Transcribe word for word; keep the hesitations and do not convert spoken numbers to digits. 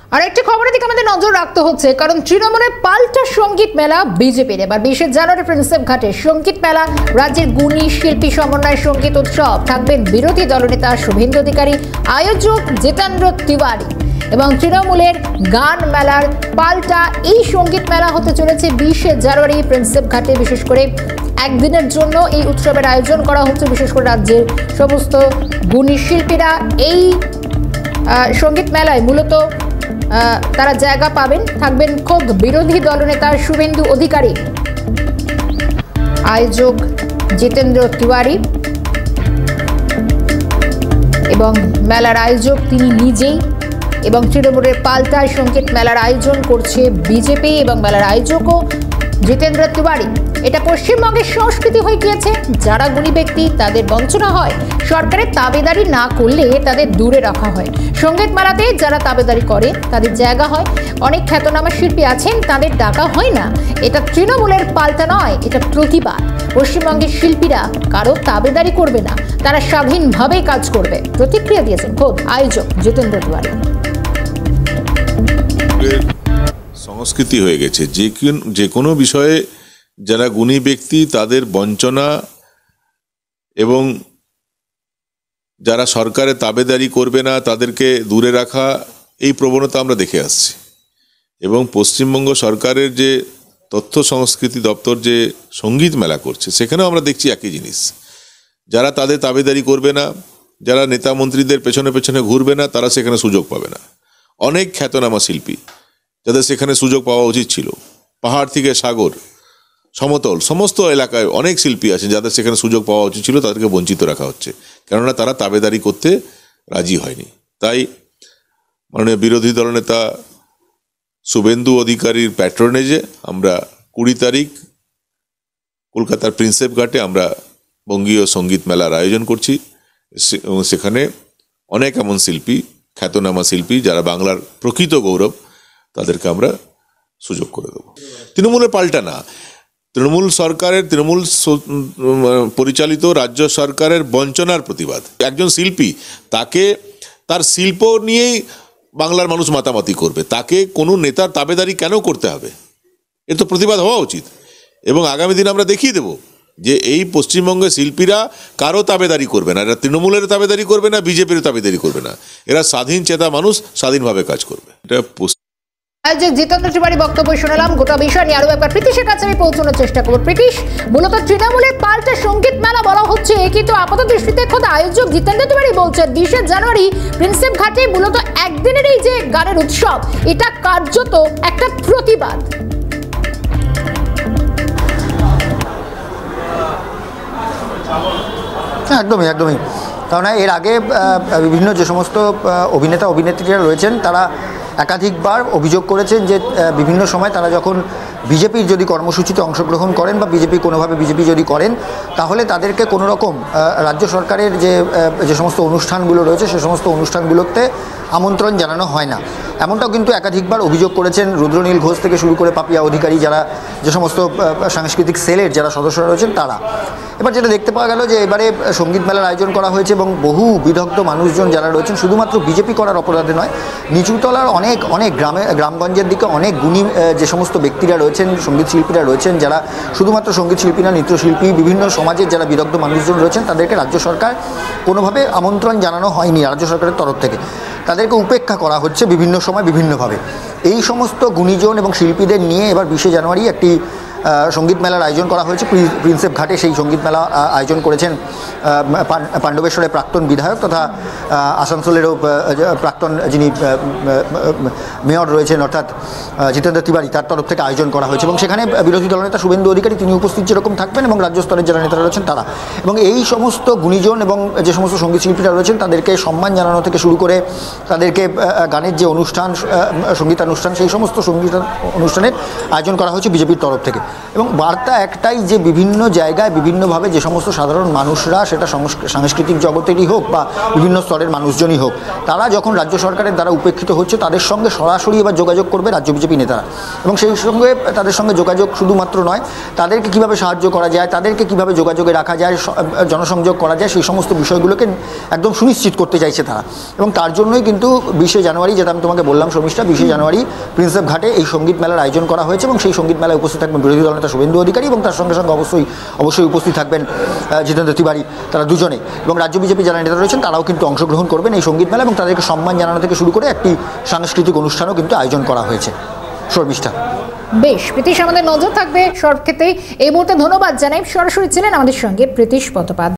আর একটি খবরের দিকে আমাদের নজর রাখতে হচ্ছে, কারণ তৃণমূলের পাল্টা সঙ্গীত মেলা বিজেপির। এবার বিশে জানুয়ারি প্রিন্সেপ ঘাটে সঙ্গীত মেলা, রাজ্যের গুণী শিল্পী সমন্বয় সঙ্গীত উৎসব। থাকবেন বিরোধী দলনেতা শুভেন্দু অধিকারী, আয়োজক জিতেন্দ্র তিওয়ারি এবং তৃণমূলের গান মেলার পাল্টা এই সঙ্গীত মেলা হতে চলেছে বিশে জানুয়ারি প্রিন্সেপ ঘাটে। বিশেষ করে একদিনের জন্য এই উৎসবের আয়োজন করা হচ্ছে। বিশেষ করে রাজ্যের সমস্ত গুণী শিল্পীরা এই সঙ্গীত মেলায় মূলত তারা জায়গা পাবেন। থাকবেন খোদ বিরোধী দলনেতা শুভেন্দু অধিকারী, আয়োজক জিতেন্দ্র তিওয়ারি এবং মেলার আয়োজক তিনি নিজেই। এবং তৃণমূলের পাল্টা সঙ্গীত মেলার আয়োজন করছে বিজেপি এবং মেলার আয়োজকও জিতেন্দ্র তিওয়ারি। এটা পশ্চিমবঙ্গের সংস্কৃতি হয়ে গিয়েছে, যারা গুণী ব্যক্তি তাদের বঞ্চনা হয়, সরকারের তাবেদারি না করলে তাদের দূরে রাখা হয়। সঙ্গীত মেলাতে যারা তাবেদারি করে তাদের জায়গা হয়। অনেক খ্যাতনামা শিল্পী আছেন, তাদের ডাকা হয় না। এটা তৃণমূলের পাল্টা নয়, এটা প্রতিবাদ। পশ্চিমবঙ্গের শিল্পীরা কারো তাবেদারি করবে না, তারা স্বাধীনভাবে কাজ করবে, প্রতিক্রিয়া দিয়েছেন খোদ আয়োজক জিতেন্দ্র তিওয়ারি। সংস্কৃতি হয়ে গেছে, যে যে কোনো বিষয়ে যারা গুণী ব্যক্তি তাদের বঞ্চনা এবং যারা সরকারের তাবেদারি করবে না তাদেরকে দূরে রাখা, এই প্রবণতা আমরা দেখে আসছি। এবং পশ্চিমবঙ্গ সরকারের যে তথ্য সংস্কৃতি দপ্তর যে সঙ্গীত মেলা করছে, সেখানেও আমরা দেখছি একই জিনিস। যারা তাদের তাবেদারি করবে না, যারা নেতা মন্ত্রীদের পেছনে পেছনে ঘুরবে না, তারা সেখানে সুযোগ পাবে না। অনেক খ্যাতনামা শিল্পী যাদের সেখানে সুযোগ পাওয়া উচিত ছিল, পাহাড় থেকে সাগর, সমতল সমস্ত এলাকায় অনেক শিল্পী আছেন যাদের সেখানে সুযোগ পাওয়া উচিত ছিল, তাদেরকে বঞ্চিত রাখা হচ্ছে, কেননা তারা তাবেদারি করতে রাজি হয়নি। তাই মাননীয় বিরোধী দলনেতা শুভেন্দু অধিকারীর প্যাট্রনেজে আমরা কুড়ি তারিখ কলকাতার প্রিন্সেপ ঘাটে আমরা বঙ্গীয় সঙ্গীত মেলার আয়োজন করছি। এবং সেখানে অনেক এমন শিল্পী, খ্যাতনামা শিল্পী যারা বাংলার প্রকৃত গৌরব, তাদেরকে আমরা সুযোগ করে দেবো। তৃণমূলের পাল্টা না, তৃণমূল সরকারের তৃণমূল পরিচালিত রাজ্য সরকারের বঞ্চনার প্রতিবাদ। একজন শিল্পী, তাকে তার শিল্প নিয়েই বাংলার মানুষ মাতামাতি করবে, তাকে কোনো নেতার তাবেদারি কেন করতে হবে? এর তো প্রতিবাদ হওয়া উচিত। এবং আগামী দিন আমরা দেখিয়ে দেব যে এই পশ্চিমবঙ্গের শিল্পীরা কারো তাবেদারি করবে না, এরা তৃণমূলের তাবেদারি করবে না, বিজেপির তাবেদারি করবে না, এরা স্বাধীন চেতা মানুষ, স্বাধীনভাবে কাজ করবে। এটা আয়োজক জিতেন্দ্র তিওয়ারি বক্তব্য শোনালাম। গোটা বিষয় নিয়ে আরো একবার প্রীতিশের কাছে আমি পৌঁছানোর চেষ্টা করবো। প্রীতিশ, মূলত তৃণমূলের পাল্টা সঙ্গীত মেলা বলা হচ্ছে, কিন্তু আপাত দৃষ্টিতে খোদ আয়োজক জিতেন্দ্র তিওয়ারি বলছেন বিশে জানুয়ারি প্রিন্সেপ ঘাটে মূলত একদিনের এই যে গানের উৎসব, এটা কার্যত একটা প্রতিবাদ। একদমই একদমই কারণ এর আগে বিভিন্ন যে সমস্ত অভিনেতা অভিনেত্রীরা রয়েছেন, তারা একাধিকবার অভিযোগ করেছেন যে বিভিন্ন সময় তারা যখন বিজেপির যদি কর্মসূচিতে অংশগ্রহণ করেন বা বিজেপি কোনোভাবে বিজেপি যদি করেন, তাহলে তাদেরকে কোনো রকম রাজ্য সরকারের যে যে সমস্ত অনুষ্ঠানগুলো রয়েছে সে সমস্ত অনুষ্ঠানগুলোতে আমন্ত্রণ জানানো হয় না। এমনটাও কিন্তু একাধিকবার অভিযোগ করেছেন রুদ্রনীল ঘোষ থেকে শুরু করে পাপিয়া অধিকারী, যারা যে সমস্ত সাংস্কৃতিক সেলের যারা সদস্যরা রয়েছেন তারা। এবার যেটা দেখতে পাওয়া গেল যে এবারে সঙ্গীত মেলার আয়োজন করা হয়েছে এবং বহু বিদগ্ধ মানুষজন যারা রয়েছেন, শুধুমাত্র বিজেপি করার অপরাধে নয়, নিচুতলার অনেক অনেক গ্রামে গ্রামগঞ্জের দিকে অনেক গুণী যে সমস্ত ব্যক্তিরা রয়েছেন, সঙ্গীত শিল্পীরা রয়েছেন, যারা শুধুমাত্র সঙ্গীত শিল্পী না, নৃত্যশিল্পী, বিভিন্ন সমাজের যারা বিদগ্ধ মানুষজন রয়েছেন, তাদেরকে রাজ্য সরকার কোনোভাবে আমন্ত্রণ জানানো হয়নি রাজ্য সরকারের তরফ থেকে। তাদেরকে উপেক্ষা করা হচ্ছে বিভিন্ন সময় বিভিন্নভাবে। এই সমস্ত গুণীজন এবং শিল্পীদের নিয়ে এবার বিশে জানুয়ারি একটি সঙ্গীত মেলার আয়োজন করা হয়েছে প্রিন্সেপ ঘাটে। সেই সঙ্গীত মেলা আয়োজন করেছেন পাণ্ডবেশ্বরের প্রাক্তন বিধায়ক তথা আসানসোলেরও প্রাক্তন যিনি মেয়র রয়েছেন অর্থাৎ জিতেন্দ্র তিওয়ারি, তার তরফ থেকে আয়োজন করা হয়েছে। এবং সেখানে বিরোধী দলনেতা শুভেন্দু অধিকারী তিনি উপস্থিত যেরকম থাকবেন এবং রাজ্য স্তরের যারা নেতারা রয়েছেন তারা। এবং এই সমস্ত গুণীজন এবং যে সমস্ত সঙ্গীত শিল্পীরা রয়েছেন তাদেরকে সম্মান জানানো থেকে শুরু করে তাদেরকে গানের যে অনুষ্ঠান, সঙ্গীতানুষ্ঠান, সেই সমস্ত সঙ্গীত অনুষ্ঠানের আয়োজন করা হয়েছে বিজেপির তরফ থেকে। এবং বার্তা একটাই যে বিভিন্ন জায়গায় বিভিন্নভাবে যে সমস্ত সাধারণ মানুষরা, সেটা সাংস্কৃতিক জগতেরই হোক বা বিভিন্ন স্তরের মানুষজনই হোক, তারা যখন রাজ্য সরকারের দ্বারা উপেক্ষিত হচ্ছে তাদের সঙ্গে সরাসরি এবার যোগাযোগ করবে রাজ্য বিজেপি নেতারা, এবং সেই সঙ্গে তাদের সঙ্গে যোগাযোগ শুধুমাত্র নয়, তাদেরকে কীভাবে সাহায্য করা যায়, তাদেরকে কীভাবে যোগাযোগে রাখা যায়, জনসংযোগ করা যায়, সেই সমস্ত বিষয়গুলোকে একদম সুনিশ্চিত করতে চাইছে তারা। এবং তার জন্যই কিন্তু বিশে জানুয়ারি, যেটা আমি তোমাকে বললাম শর্মিষ্ঠা, বিশে জানুয়ারি প্রিন্সেপ ঘাটে এই সঙ্গীত মেলার আয়োজন করা হয়েছে এবং সেই সঙ্গীত মেলায় উপস্থিত থাকবেন বিরোধী দলনেতা শুভেন্দু অধিকারী এবং তার সঙ্গে সঙ্গে অবশ্যই অবশ্যই উপস্থিত থাকবেন জিতেন্দ্র তিওয়ারি, তারা দুজনে, এবং রাজ্য বিজেপি যারা নেতা রয়েছেন তারাও কিন্তু অংশগ্রহণ করবেন এই সঙ্গীত মেলা এবং তাদেরকে সম্মান জানানো থেকে শুরু করে একটি সাংস্কৃতিক অনুষ্ঠানও কিন্তু আয়োজন করা হয়েছে। শর্মিষ্ঠা, বেশ, প্রীতিশ, আমাদের নজর থাকবে সব ক্ষেত্রেই। এই মুহূর্তে ধন্যবাদ জানাই। সরাসরি ছিলেন আমাদের সঙ্গে প্রীতিশ পদ্মপাত।